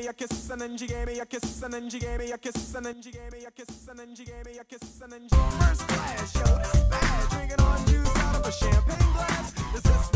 me a kiss, and then she gave me a kiss, and then she gave me a kiss, and then she gave me a kiss, and then she gave me a kiss, and then she... First class, yo, this is bad. Drinking on juice out of a champagne glass. Is this